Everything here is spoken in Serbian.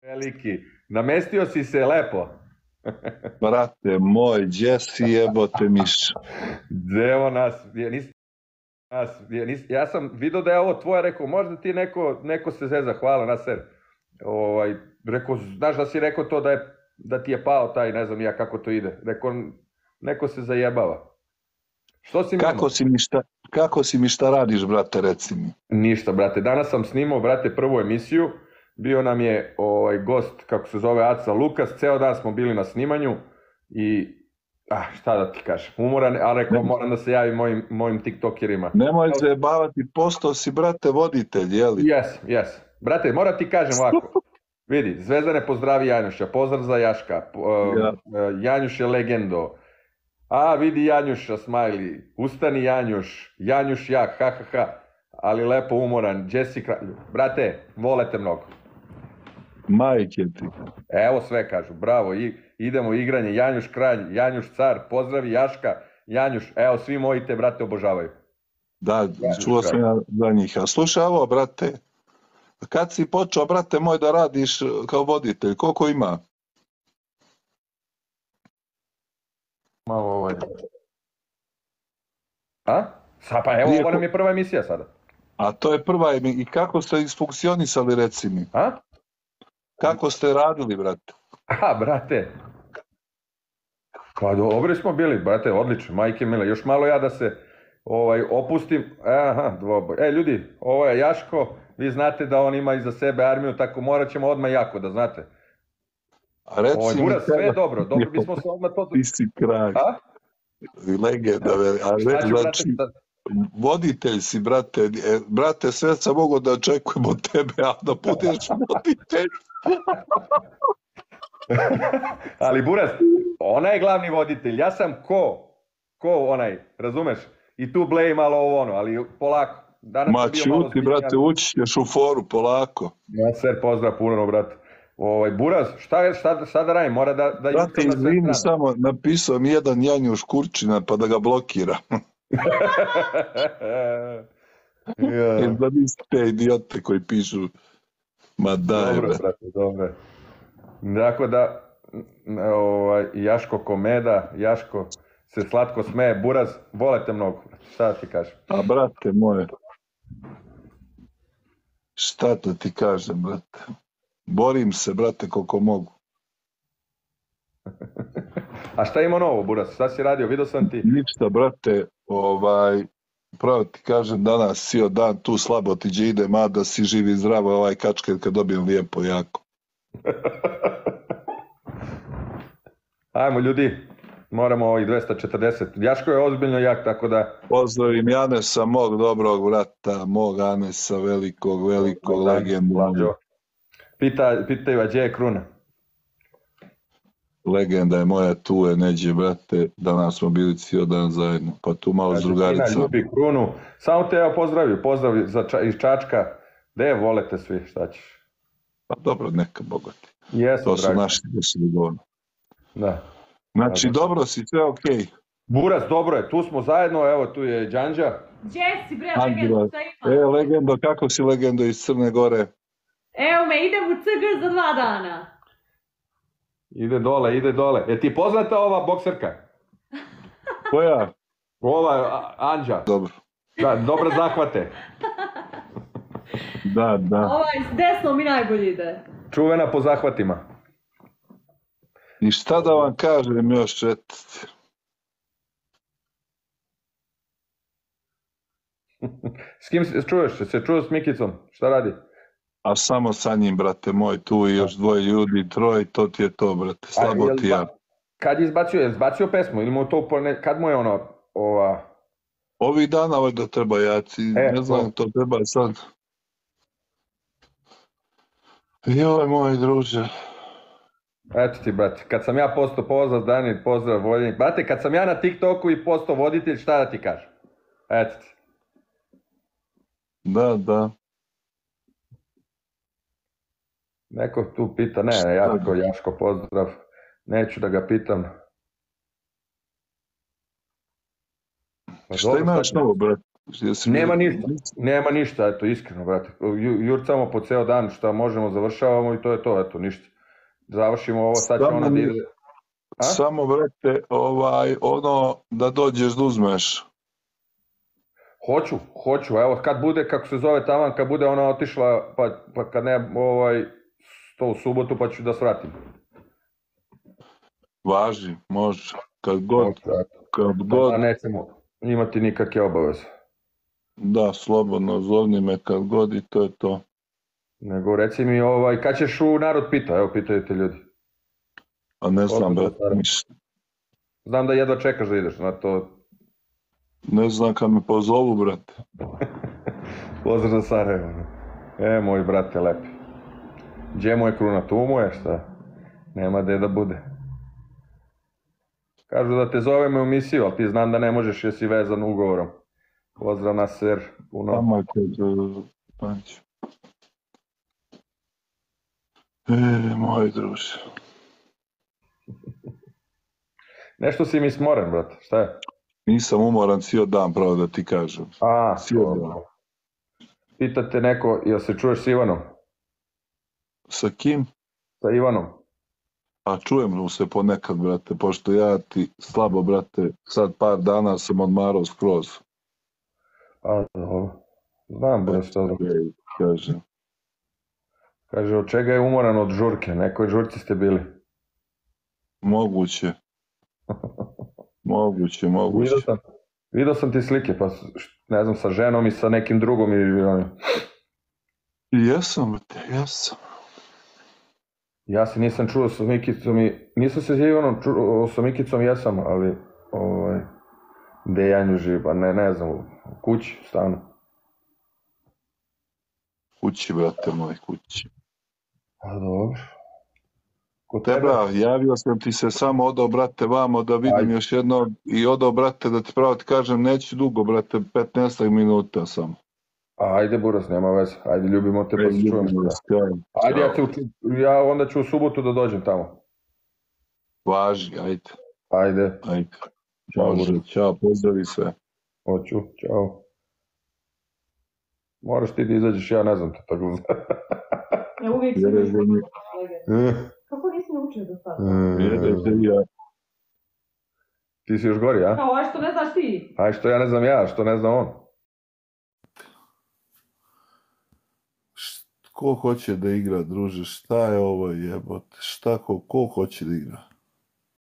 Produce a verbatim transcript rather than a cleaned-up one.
Veliki, namestio si se lepo. Brate moj, gdje si jebote miš? Evo nas, je, nis, nas je, nis, ja sam vidio da je ovo tvoje, rekao, možda ti neko, neko se zeza, hvala na ser. Ovaj, rekao, znaš da si rekao to da, je, da ti je pao taj, ne znam ja kako to ide. Rekao, neko se zajebava. Što si kako si, mi šta, kako si mi šta radiš, brate, reci mi? Ništa, brate, danas sam snimao, brate, prvu emisiju. Bio nam je ovaj, gost, kako se zove, Aca Lukas, ceo dan smo bili na snimanju i, ah, šta da ti kažem, umoran, ali rekao, moram da se javim mojim, mojim tiktokerima. Nemoj se bavati, postao si, brate, voditelj, jeli? Jes, jes. Brate, moram ti kažem ovako, vidi, Zvezdane pozdravi Janjuša, pozdrav za Jaška, ja. Janjuš je legendo, a vidi Janjuša, smajli, ustani Janjuš, Janjuš jak, ha ha ha, ali lepo umoran, Jessica, brate, volete mnogo. Majke ti. Evo sve kažu, bravo, I, idemo igranje, Janjuš kralj, Janjuš car, pozdravi Jaška, Janjuš, evo svi moji te, brate, obožavaju. Da, Janjuš čuo sam ja za njih. A slušaj ovo, brate, kad si počeo, brate moj, da radiš kao voditelj, koliko ima? Malo ovaj. A? Sa, pa evo, ovo nam je prva emisija sada. A to je prva emisija. I kako ste isfunkcionisali, reci mi? A? Kako ste radili, brate? Aha, brate. Pa dobri smo bili, brate, odlično, majke mile. Još malo ja da se ovaj, opustim. Aha, dvoboj. E, ljudi, ovo je Jaško. Vi znate da on ima iza sebe armiju, tako morat ćemo odmah jako, da znate. A reci ovaj, mi... Buras, sve je dobro, dobro bismo se odmah to... Ti si kraj. A? Legenda, a re, znači... Voditelj si, brate, e, brate, sve sam mogo da očekujem od tebe, a da budeš voditelj. Ali Buras, ona je glavni voditelj, ja sam ko, ko onaj, razumeš? I tu bleji malo ovo ono, ali polako. Danas ma čuti, brate, ući ćeš u foru, polako. Ja ser pozdrav puno, brate. Ovaj, Buras, šta, šta, šta da radim, mora da... da brate, izvini, samo napisao mi jedan Janjuš Kurčina, pa da ga blokiram. Jer da niste te idiote koji pišu, ma daj, dobro, brate, dobro. Dakle da, ovaj, Jaško komeda, Jaško se slatko smeje, Buraz, volete mnogo, šta da ti kažem? A brate moje, šta da ti kažem, brate? Borim se, brate, koliko mogu. A šta ima novo, Buraz? Šta si radio? Vidio sam ti... Ništa, brate, ovaj, pravo ti kažem, danas cijel dan tu slabo ti gdje ide, mada si živi zdravo, ovaj kačker kad dobijem lijepo jako. Ajmo ljudi, moramo ovih dvesta četrdeset. Jaško je ozbiljno jak, tako da... Pozdravim Janesa, mog dobrog vrata, mog Anesa, velikog, velikog legenda. Pita, pitaju, a gdje je Kruna? Legenda je moja, tu je neđe, brate, danas smo bili cijel dan zajedno, pa tu malo s drugaricom. Znači, ljubi Krunu, samo te ja pozdravim, pozdrav za ča, iz Čačka, gde volete svi, šta ćeš? Pa dobro, neka bogati. Jesu, to su dragi. naši dogovorni. Da. Znači, da, da. Dobro si, sve okej. Okay. Buras, dobro je, tu smo zajedno, evo tu je Đanđa. Gdje si bre, legendo, šta ima? E, legendo, kako si legendo iz Crne Gore? Evo me, idem u C G za dva dana. Ide dole, ide dole. Je ti poznata ova bokserka? Koja? Ova, Anđa. Dobro. Da, dobro zahvate. Da, da. Ovaj, s desnom mi najbolje ide. Čuvena po zahvatima. I šta da vam kažem još, et... S kim se čuješ? Se čuo s Mikicom? Šta radi? A samo sa njim, brate moj, tu i još dvoje ljudi, troje, to ti je to, brate, slabo ti ja. Kad je izbacio, je izbacio pesmu ili mu to, kad mu je ono, ova... Ovih dana ovaj da treba jaci, e, ne znam, to treba sad. Joj, moj druže. Eto ti, brate, kad sam ja postao pozdrav, Dani, pozdrav, voljenik. Brate, kad sam ja na TikToku i postao voditelj, šta da ti kažem? Eto ti. Da, da. Neko tu pita, ne, Jaško, Jaško, pozdrav, neću da ga pitam. Pa šta imaš novo, brate? Nema ništa, nema ništa, eto, iskreno, brate. Jurcamo po ceo dan šta možemo, završavamo i to je to, eto, ništa. Završimo ovo, sad će ona da ide... Samo, brate, ovaj, ono, da dođeš da uzmeš. Hoću, hoću, evo, kad bude, kako se zove taman, kad bude ona otišla, pa, pa kad ne, ovaj, to u subotu, pa ću da svratim. Važi, može, kad god, kad god. Da, nećemo imati nikakve obaveze. Da, slobodno, zovni me kad god i to je to. Nego, reci mi, ovaj, kad ćeš u narod pita, evo, pitaju te ljudi. A ne znam, brate, ništa. Znam da jedva čekaš da ideš na to. Ne znam kad me pozovu, brate. Pozdrav za Sarajevo. E, moj brate, lepi. Gdje mu je kruna? Tu mu je, šta? Nema gde da bude. Kažu da te zovemo u misiju, ali ti znam da ne možeš, jesi vezan ugovorom. Pozdrav na ser, puno. Tamo kod Panć. E, moj druže. Nešto si mi smoren, brate, šta je? Nisam umoran cijel dan, pravo da ti kažem. A, pitate neko, jel se čuješ s Ivanom? Sa kim? Sa Ivanom. A čujem se ponekad, brate, pošto ja ti slabo, brate, sad par dana sam odmarao skroz. A, dobro. Znam, bre, šta da kaže. Kaže, od čega je umoran? Od žurke. Nekoj žurci ste bili. Moguće. Moguće, moguće. Vidio sam, vidio sam ti slike, pa ne znam, sa ženom i sa nekim drugom i... Jesam, brate, jesam. Ja se nisam čuo sa Mikicom i... Nisam se Ivanom čuo sa Mikicom, jesam, ali... Ovaj... Gde Janju živi, pa ne, ne znam, u kući, stanu. Kući, brate moj, kući. A dobro. Kod tebe, javio sam ti se samo odao, brate, vamo da vidim Ajde. Još jedno i odao, brate, da ti pravo ti kažem, neću dugo, brate, petnaest minuta samo. Ajde, Buras, nema veze. Ajde, ljubimo te, pa se čujemo. Ajde, ja, te, ja onda ću u subotu da dođem tamo. Važi, ajde. Ajde. Ajde. Ćao, Može, čao, pozdravi sve. Hoću, čao. Moraš ti da izađeš, ja ne znam to tako. Ja uvijek sam učio. Kako nisi naučio do sada? Ti si još gori, a? Kao, aj što ne znaš ti? Aj što ja ne znam ja, što ne zna on. Ko hoće da igra, druže? Šta je ovo jebote? Šta, ko, ko hoće da igra?